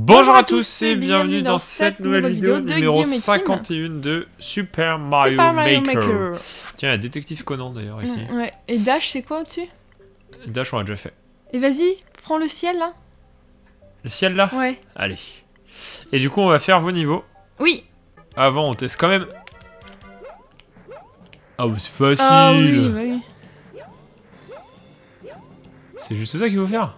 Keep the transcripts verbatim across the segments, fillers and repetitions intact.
Bonjour à tous et bienvenue dans cette nouvelle vidéo numéro cinquante et un de Super Mario, Super Mario Maker. Maker. Tiens, il y a Détective Conan d'ailleurs ici. Ouais. Et Dash, c'est quoi au-dessus? Dash, on l'a déjà fait. Et vas-y, prends le ciel là. Le ciel là? Ouais. Allez. Et du coup, on va faire vos niveaux. Oui. Avant, on teste quand même. Ah, oh, c'est facile. Ah oui, bah oui. C'est juste ça qu'il faut faire.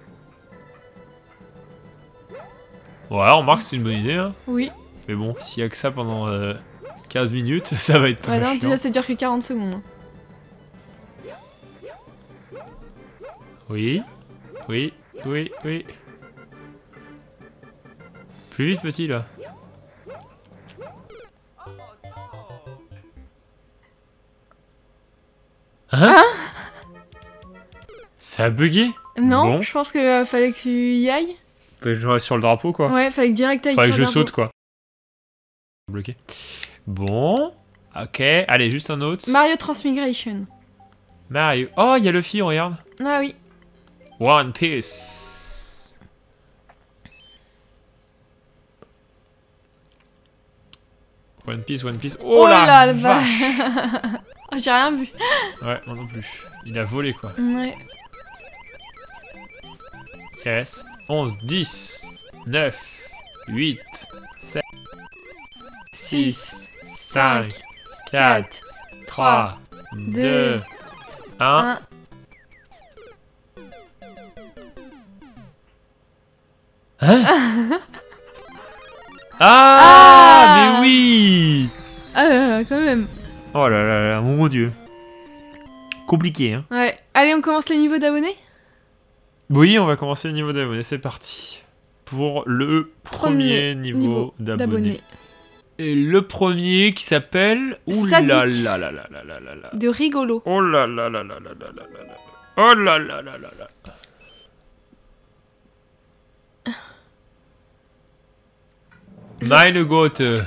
Ouais, on remarque que c'est une bonne idée. Hein. Oui. Mais bon, s'il y a que ça pendant euh, quinze minutes, ça va être. Ouais, non, chiant. déjà ça dure que quarante secondes. Oui. Oui. Oui. Oui. Plus vite, petit là. Hein, hein? Ça a bugué? Non, bon. je pense que euh, fallait que tu y ailles. Je reste sur le drapeau quoi. Ouais, fallait que direct aille Fallait que sur je le saute drapeau. quoi. Bloqué. Bon. Ok. Allez, juste un autre. Mario Transmigration. Mario. Oh, il y a Luffy, regarde. Ah oui. One Piece. One Piece, One Piece. Oh, Oh la là vache. là. Oh, j'ai rien vu. Ouais, moi non plus. Il a volé quoi. Ouais. Yes. onze, dix, neuf, huit, sept, six, cinq, quatre, trois, deux, un. un. Hein? Ah, Ah, mais oui. Ah euh, quand même. Oh là là là, mon dieu. Compliqué, hein. Ouais. Allez, on commence les niveaux d'abonnés. Oui, on va commencer le niveau d'abonnés, c'est parti. Pour le premier, Premier niveau, niveau d'abonnés. d'abonnés. Et le premier qui s'appelle... Ouh là là Sadik. là là là là là là là. De rigolo. Oh là là là là là là là là là. Oh là là là là là. Meine Gote.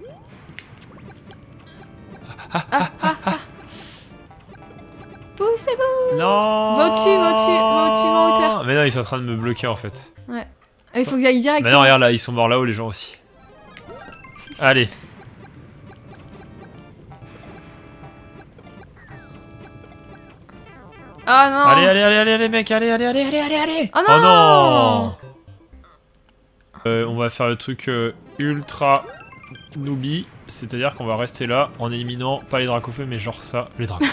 Poussez-vous. Non. Va au-dessus, va au-dessus, va au-dessus, va en hauteur. Mais non, ils sont en train de me bloquer en fait. Ouais. Il faut que j'aille direct. Mais non, regarde là, ils sont morts là-haut les gens aussi. Allez. Ah non. Allez, allez, allez, allez, allez, mec, allez, allez, allez, allez, allez, allez. Oh non, non. Euh, on va faire le truc euh, ultra noobie, c'est-à-dire qu'on va rester là en éliminant pas les dracofeux, mais genre ça, les dracos.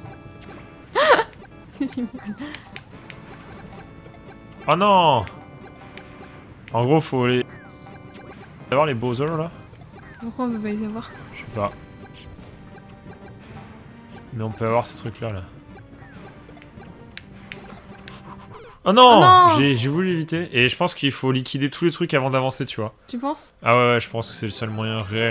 Oh non. En gros, faut les... avoir les Bowser là. Pourquoi on peut pas les avoir? Je sais pas. Mais on peut avoir ces trucs là là. Oh non, oh non. J'ai voulu éviter. Et je pense qu'il faut liquider tous les trucs avant d'avancer, tu vois. Tu penses? Ah ouais, ouais, je pense que c'est le seul moyen réel.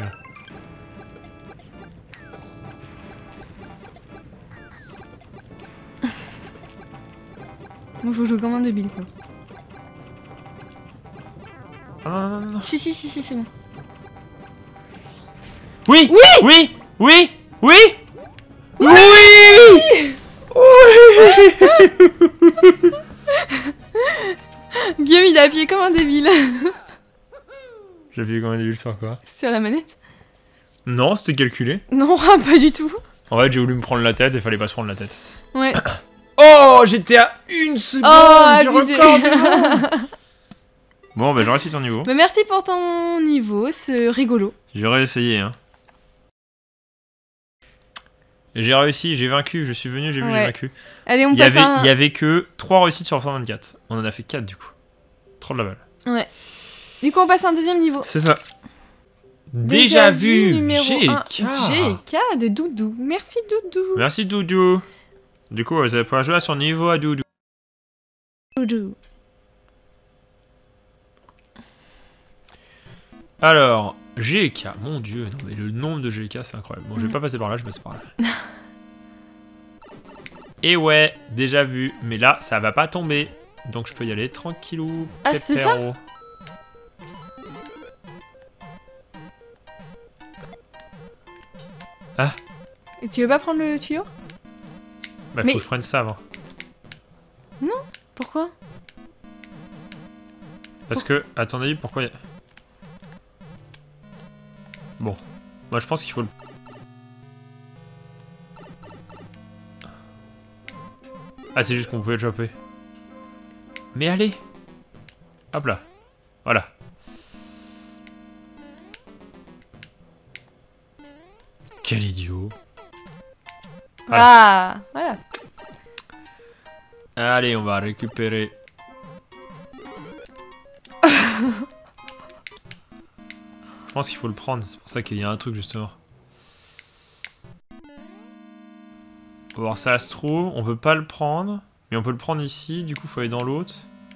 Moi, faut jouer comme un débile, quoi. Ah non, non, non, non. Si, si, si, si, c'est bon. Oui. Oui. Oui. Oui. Oui. Oui. Oui. Guillaume, il a appuyé comme un débile. J'ai appuyé comme un débile sur quoi? Sur la manette? Non, c'était calculé. Non, pas du tout. En fait, j'ai voulu me prendre la tête et fallait pas se prendre la tête. Ouais. Oh, j'étais à une seconde Oh, du abusé. record du monde. Bon, bah j'ai réussi ton niveau. Mais merci pour ton niveau, c'est rigolo. J'ai réessayé, hein. J'ai réussi, j'ai vaincu, je suis venu, j'ai vu, Ouais. j'ai vaincu. Allez, on Il y, passe avait, à un... il y avait que trois réussites sur cent vingt-quatre. On en a fait quatre du coup. Trop de la balle. Ouais. Du coup, on passe à un deuxième niveau. C'est ça. Déjà, vu, numéro G un. K. G K de Doudou. Merci Doudou. Merci Doudou. Du coup, vous allez pouvoir jouer à son niveau à Doudou. Doudou. Alors, G K, mon dieu, non mais le nombre de G K c'est incroyable. Bon, je vais pas passer par là, je passe par là. Et ouais, déjà vu, mais là, ça va pas tomber. Donc je peux y aller tranquillou, Ah, c'est ça? pépéro. Ah. Et tu veux pas prendre le tuyau? Bah, Mais- faut que je prenne ça avant. Pourquoi? Parce que, à ton avis, pourquoi... Y a... Bon. Moi, je pense qu'il faut le... Ah, c'est juste qu'on pouvait le choper. Mais allez. Hop là. Voilà. Quel idiot. Ah, voilà. Allez, on va récupérer. Je pense qu'il faut le prendre. C'est pour ça qu'il y a un truc, justement. On va voir, ça se trouve. On peut pas le prendre. Mais on peut le prendre ici. Du coup, il faut aller dans l'autre.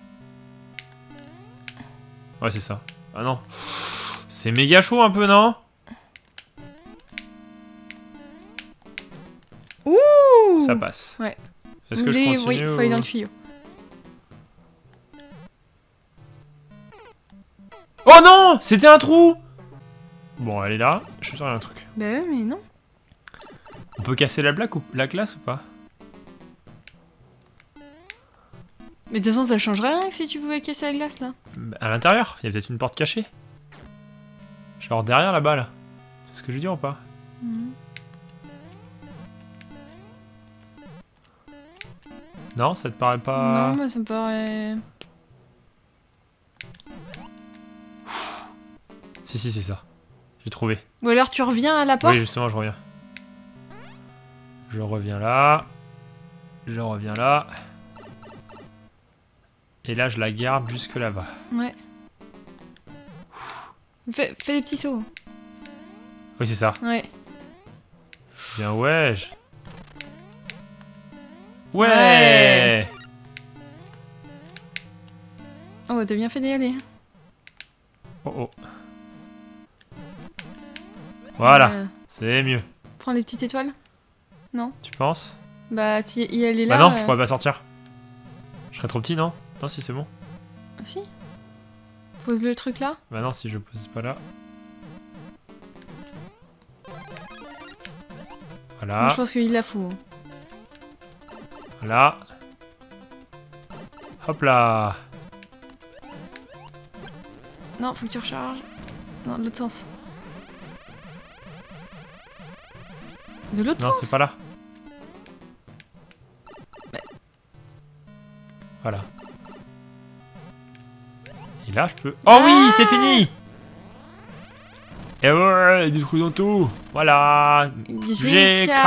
Ouais, c'est ça. Ah non. C'est méga chaud un peu, non? Ouh. Ça passe. Ouais. Est-ce que je Mais continue oui, il faut ou... aller dans le tuyau. Oh non! C'était un trou! Bon, elle est là. Je suis sûr qu'il y a un truc. Bah ouais, mais non. On peut casser la plaque ou la glace ou pas? Mais de toute façon, ça changerait rien que si tu pouvais casser la glace, là. Bah, à l'intérieur, il y a peut-être une porte cachée. Genre derrière là-bas, là. C'est ce que je veux dire ou pas? Mmh. Non, ça te paraît pas... Non, moi, ça me paraît... Si, si, c'est ça. J'ai trouvé. Ou alors, tu reviens à la porte. Oui, justement, je reviens. Je reviens là. Je reviens là. Et là, je la garde jusque là-bas. Ouais. Fais, fais des petits sauts. Oui, c'est ça. Ouais. Bien, ouais. je- Ouais, Ouais. Oh, t'as bien fait d'y aller. Oh, oh. Voilà, Euh, c'est mieux. prends les petites étoiles. Non. Tu penses? Bah, si elle est Bah là... non, je euh, pourrais pas sortir. Je serais trop petit, non? Non, si, c'est bon. Ah, si. Pose le truc là. Bah non, si je pose pas là. Voilà, Moi, je pense qu'il la faut. hein. voilà. Hop là. Non, faut que tu recharges. Non, de l'autre sens. De l'autre Non, sens. c'est pas là. Mais- Voilà. Et là, je peux... Oh oui, Ah c'est fini! Et ouais, des trucs dans tout. Voilà. G K.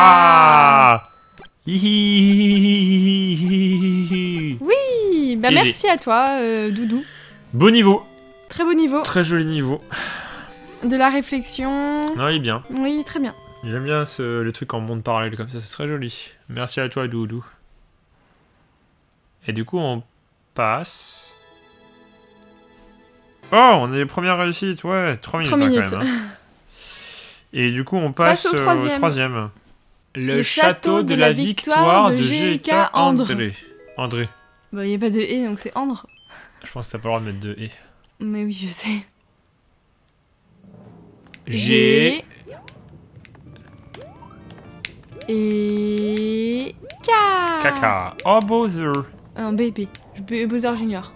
Hihihihihihi. Oui, bah Easy. merci à toi, euh, Doudou. Beau niveau. Très beau niveau. Très joli niveau. De la réflexion. Non, il est bien. Oui, très bien. J'aime bien ce, le truc en monde parallèle comme ça, c'est très joli. Merci à toi, Doudou. Et du coup, on passe... Oh, on est les premières réussites, ouais, trois minutes, Trois hein, minutes. quand même. hein. Et du coup, on passe, Passe au euh, troisième. au troisième. Le, Le château de la victoire de G K André. André. Bah, y a pas de et, donc c'est André. Je pense que t'as pas le droit de mettre de et. Mais oui, je sais. G... Et... K. Caca. Oh, Bowser. Un B B. B- Bowser Junior.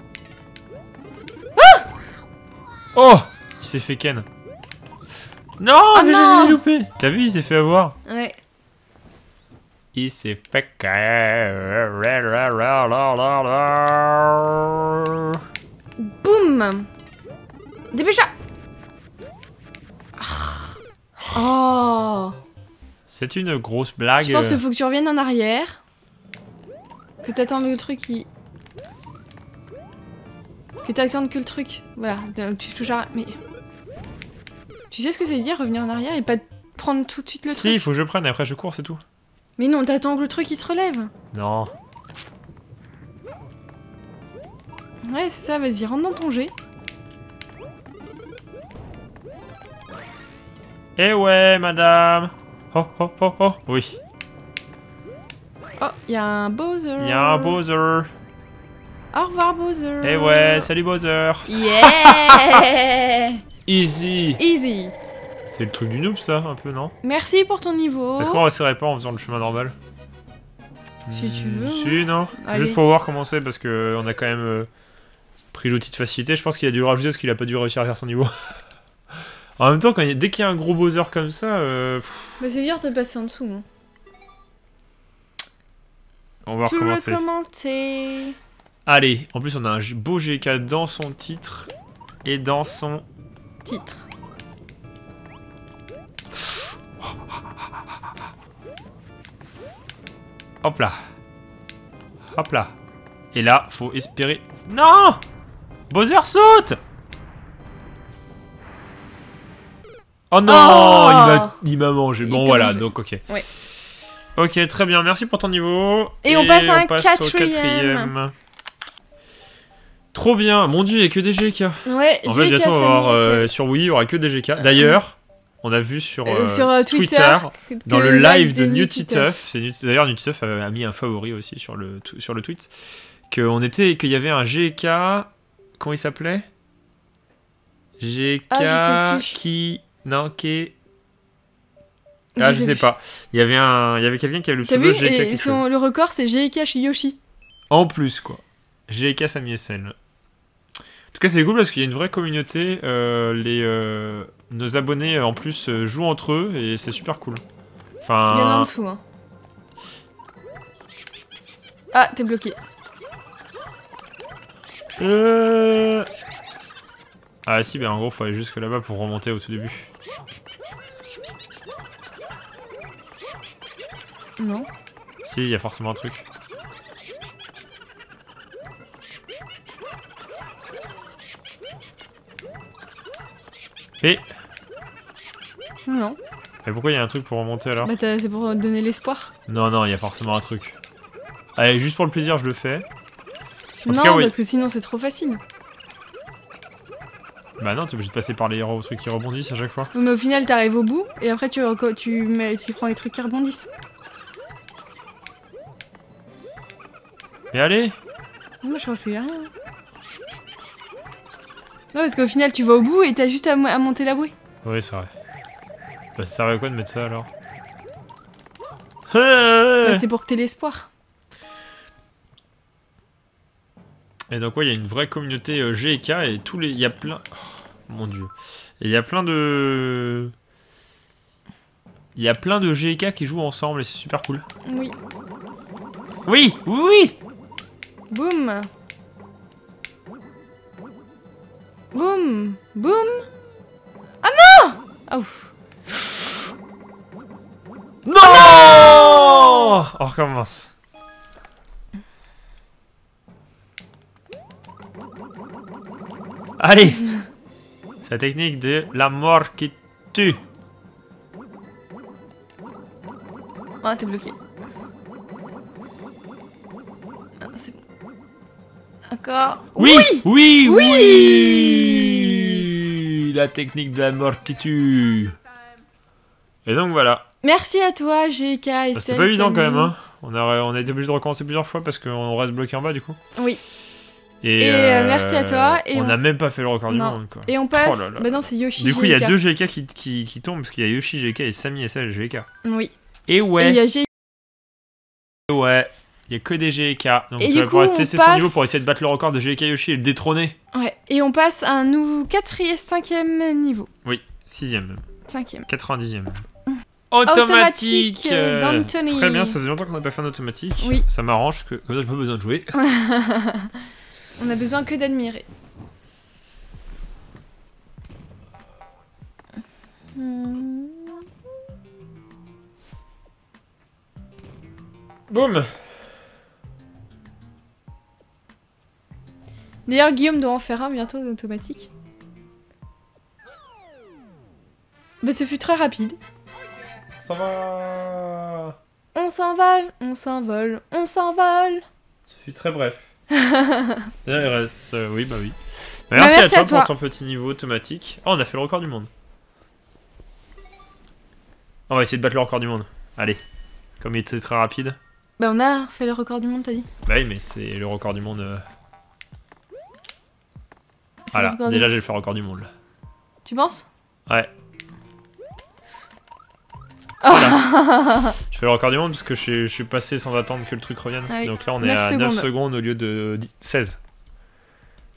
Oh, il s'est fait ken. Non, Oh mais non. je l'ai loupé. T'as vu, il s'est fait avoir. Ouais. Il s'est fait ken. Boum. Dépêche-toi. Oh. C'est une grosse blague. Je pense qu'il faut que tu reviennes en arrière. Que t'attendes le truc qui... Que t'attendes que le truc... Voilà, tu touches à... Mais... Tu sais ce que ça veut dire, revenir en arrière et pas prendre tout de suite le Si, truc? il faut que je prenne, après je cours, c'est tout. Mais non, t'attends que le truc il se relève. Non. Ouais, c'est ça, vas-y, rentre dans ton jet. Eh ouais, madame. Oh, oh, oh, oh. Oui. Oh, il y a un Bowser. Il y a un Bowser. Au revoir, Bowser. Eh ouais, salut Bowser. Yeah. Easy. Easy. C'est le truc du noob, ça, un peu, non? Merci pour ton niveau. Est-ce qu'on réessayerait pas en faisant le chemin normal? Si tu Hmm, veux. Si, non? Allez. Juste pour voir comment c'est, parce que on a quand même euh, Pris l'outil de facilité, je pense qu'il a dû le rajouter parce qu'il a pas dû réussir à faire son niveau. En même temps, quand il y a, dès qu'il y a un gros Bowser comme ça... Euh, bah c'est dur de passer en dessous. Hein. On va Tout recommencer. recommencer. Allez, en plus on a un beau G K dans son titre et dans son... Titre. Hop là. Hop là. Et là, faut espérer... Non! Bowser saute! Oh non! Oh, il m'a il m'a mangé. Bon t'a voilà, mangé. donc ok. Ouais. Ok, très bien. Merci pour ton niveau. Et on passe à un au quatrième. quatrième. Trop bien. Mon dieu, il n'y a que des G K. Ouais, En fait, G K, bientôt, on va Samy, avoir, euh, c'est- sur Wii, il y aura que des G K. D'ailleurs, on a vu sur, Euh, euh, sur euh, Twitter, Twitter, dans que le live de Nutty Nutituff, c'est Nut- d'ailleurs Nutituff a, a mis un favori aussi sur le, t- sur le tweet, qu'on était, qu'il y avait un G K, comment il s'appelait? G K Ah, je sais plus. qui... Non, qui... Je Ah, je sais sais plus. pas. Il y avait un, il y avait quelqu'un qui a le T'as pseudo vu, G K et quelque chose. son, le record c'est G K chez Yoshi. En plus, quoi. G K Samy S L. En tout cas, c'est cool parce qu'il y a une vraie communauté. Euh, les, euh, nos abonnés, euh, en plus, euh, jouent entre eux et c'est super cool. Enfin... Bien en dessous. Hein. Ah, t'es bloqué. Euh... Ah si, ben en gros, faut aller jusque là-bas pour remonter au tout début. Non. Si, il y a forcément un truc. Et... Non. Mais pourquoi il y a un truc pour remonter alors? Bah t'as- c'est pour donner l'espoir. Non, non, il y a forcément un truc. Allez, juste pour le plaisir, je le fais. En tout Non, cas, oui. parce que sinon c'est trop facile. Bah non, t'es obligé de passer par les héros, trucs qui rebondissent à chaque fois. Mais au final t'arrives au bout et après tu, reco- tu, mets, tu prends les trucs qui rebondissent. Mais allez! Moi je pense qu'il y a rien. Non, parce qu'au final tu vas au bout et t'as juste à, mo- à monter la bouée. Oui, c'est vrai. Bah ça servait à quoi de mettre ça alors? Ah Bah, c'est pour que t'aies l'espoir. Et donc ouais, il y a une vraie communauté euh, G K et tous les... Il y a plein... Oh, mon dieu. Et il y a plein de... Il y a plein de G K qui jouent ensemble et c'est super cool. Oui. Oui! Oui, oui! Boum. Boum. Boum. Ah non. Ah ouf. Non! On recommence. Allez! C'est la technique de la mort qui tue. Ah, t'es bloqué. Ah, c'est bon. Encore. Oui! Oui! Oui! Oui! La technique de la mort qui tue. Et donc voilà. Merci à toi, G K et Bah, C'était Steph, pas évident quand Samy. même, hein. On a, on a été obligé de recommencer plusieurs fois parce qu'on reste bloqué en bas du coup. Oui. Et, Et, euh, merci à toi, et on on- n'a même pas fait le record du Non. monde quoi. Et on passe. Oh là là. Bah non, c'est Yoshi. Du coup, il y a G K. deux G K qui, qui, qui tombent parce qu'il y a Yoshi G K et Samy S L G K. Oui. Et Et ouais, il y a G K. ouais, il y a que des G K. Donc Et tu du vas coup, pouvoir on tester son passe- niveau pour essayer de battre le record de G K Yoshi et le détrôner. Ouais. Et on passe à un nouveau quatrième, cinquième niveau. Oui, sixième même, Cinquième. quatre-vingt-dixième même. Automatique, Automatique euh, d'Anthony. Très bien, ça faisait longtemps qu'on n'a pas fait un automatique. Oui. Ça m'arrange parce que comme ça j'ai pas besoin de jouer. On a besoin que d'admirer. Hmm. Boum. D'ailleurs, Guillaume doit en faire un bientôt d'automatique. Bah, ce fut très rapide. Ça va. On s'envole, on s'envole, on s'envole. Ça fut très bref. Il reste... euh, oui, bah oui. Bah, Bah, merci, merci à à toi toi. pour ton petit niveau automatique. Oh, on a fait le record du monde. On va essayer de battre le record du monde. Allez. Comme il était très rapide. Bah, on a fait le record du monde, t'as dit. Bah oui, mais c'est le record du monde. euh, C'est Voilà, le record du déjà monde. j'ai fait le record du monde là. Tu penses? Ouais. Voilà. Je fais le record du monde parce que je, suis- je suis passé sans attendre que le truc revienne. Ah oui. Donc là on est neuf à neuf secondes. secondes au lieu de dix- seize.